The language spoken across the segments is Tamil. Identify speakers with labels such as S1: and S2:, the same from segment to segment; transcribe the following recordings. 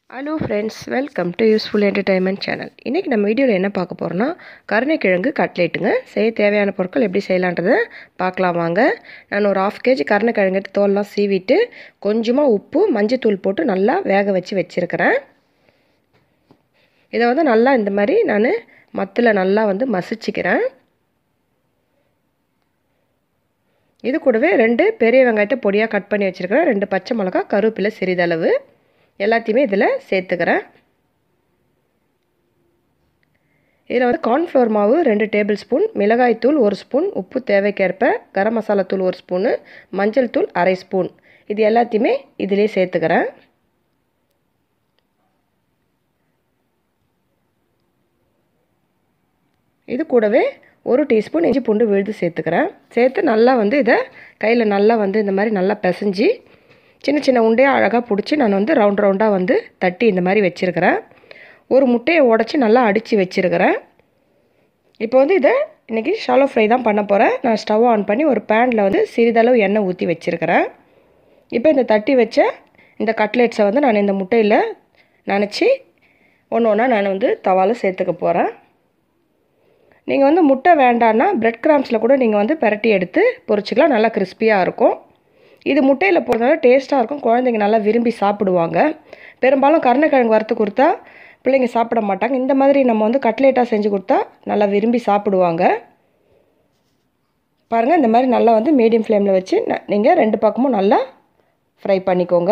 S1: Hello friends, welcome to Useful Entertainment channel. இன்னைக்கு நம்ம வீடியோல என்ன பார்க்க போறோம்னா கருணைக்கிழங்கு கட்லெட்டுங்க. செய்ய தேவையான பொருட்கள் எப்படி செய்யலாம்ன்றதை பார்க்கலாம் வாங்க. நான் ஒரு 1/2 kg கருணைக்கிழங்கு எடுத்து தோலெல்லாம் சீவிட்டு கொஞ்சமா உப்பு, மஞ்சள் தூள் போட்டு நல்லா வேக வச்சிருக்கேன். இதை வந்து நல்லா இந்த மாதிரி நான் மத்துல நல்லா மசிச்சுக்கிறேன். இது கூடவே 2 பெரிய வெங்காயத்தை பொடியா கட் பண்ணி வச்சிருக்கேன். 2 பச்சை மிளகாய், கருவேப்பிலை சிறிதளவு எல்லாத்தையுமே இதில் சேர்த்துக்கிறேன். இதில் வந்து கார்ன்ஃப்ளவர் மாவு 2 டேபிள் ஸ்பூன், மிளகாய் தூள் 1 ஸ்பூன், உப்பு தேவைக்கேற்ப, கரம் மசாலா தூள் 1 ஸ்பூனு, மஞ்சள் தூள் 1/2 ஸ்பூன், இது எல்லாத்தையுமே இதிலே சேர்த்துக்கிறேன். இது கூடவே 1 டீஸ்பூன் இஞ்சி பூண்டு விழுது சேர்த்துக்கிறேன். சேர்த்து நல்லா இதை கையில் நல்லா இந்த மாதிரி நல்லா பிசைஞ்சு சின்ன சின்ன உண்டையாக அழகாக பிடிச்சி நான் ரவுண்ட் ரவுண்டாக தட்டி இந்த மாதிரி வச்சுருக்கிறேன். ஒரு முட்டையை உடச்சி நல்லா அடித்து வச்சுருக்கிறேன். இப்போ இதை இன்றைக்கி ஷாலோ ஃப்ரை தான் பண்ண போகிறேன். நான் ஸ்டவ் ஆன் பண்ணி ஒரு பேனில் சிறிதளவு எண்ணெய் ஊற்றி வச்சுருக்கிறேன். இப்போ இந்த தட்டி வச்ச இந்த கட்லெட்ஸை நான் இந்த முட்டையில் நினச்சி ஒன்று ஒன்றா நான் தவாவில் சேர்த்துக்க போகிறேன். நீங்கள் முட்டை வேண்டான்னா பிரெட் கிராம்ஸில் கூட நீங்கள் பெரட்டி எடுத்து பொரிச்சிக்கலாம். நல்லா கிறிஸ்பியாக இருக்கும். இது முட்டையில் போடுறதுனால டேஸ்ட்டாக இருக்கும். குழந்தைங்க நல்லா விரும்பி சாப்பிடுவாங்க. பெரும்பாலும் கருணைக்கிழங்கு வறுத்து கொடுத்தா பிள்ளைங்க சாப்பிட மாட்டாங்க. இந்த மாதிரி நம்ம கட்லெட்டாக செஞ்சு கொடுத்தா நல்லா விரும்பி சாப்பிடுவாங்க. பாருங்கள், இந்த மாதிரி நல்லா மீடியம் ஃப்ளேமில் வச்சு நீங்கள் 2 பக்கமும் நல்லா ஃப்ரை பண்ணிக்கோங்க.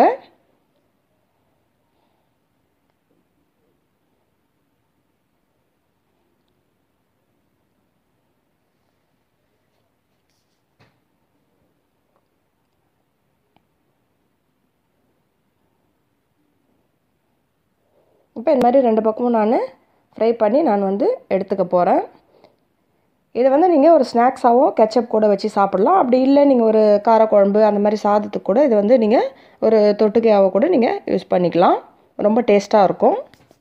S1: இப்போ இந்த மாதிரி 2 பக்கமும் நான் ஃப்ரை பண்ணி நான் எடுத்துக்க போகிறேன். இதை நீங்கள் ஒரு ஸ்நாக்ஸாகவும் கெச்சப் கூட வச்சு சாப்பிட்லாம். அப்படி இல்லை நீங்கள் ஒரு காரக்குழம்பு அந்த மாதிரி சாதத்துக்கு கூட இது நீங்கள் ஒரு தொட்டுக்கையாக கூட நீங்கள் யூஸ் பண்ணிக்கலாம். ரொம்ப டேஸ்ட்டாக இருக்கும்.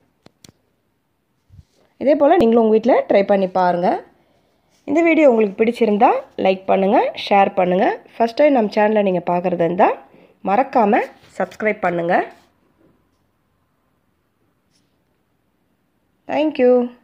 S1: இதே போல் நீங்களும் உங்கள் வீட்டில் ட்ரை பண்ணி பாருங்கள். இந்த வீடியோ உங்களுக்கு பிடிச்சிருந்தால் லைக் பண்ணுங்கள், ஷேர் பண்ணுங்கள். ஃபஸ்ட் டைம் நம்ம சேனலை நீங்கள் பார்க்குறது இருந்தால் மறக்காமல் சப்ஸ்கிரைப் பண்ணுங்கள். Thank you.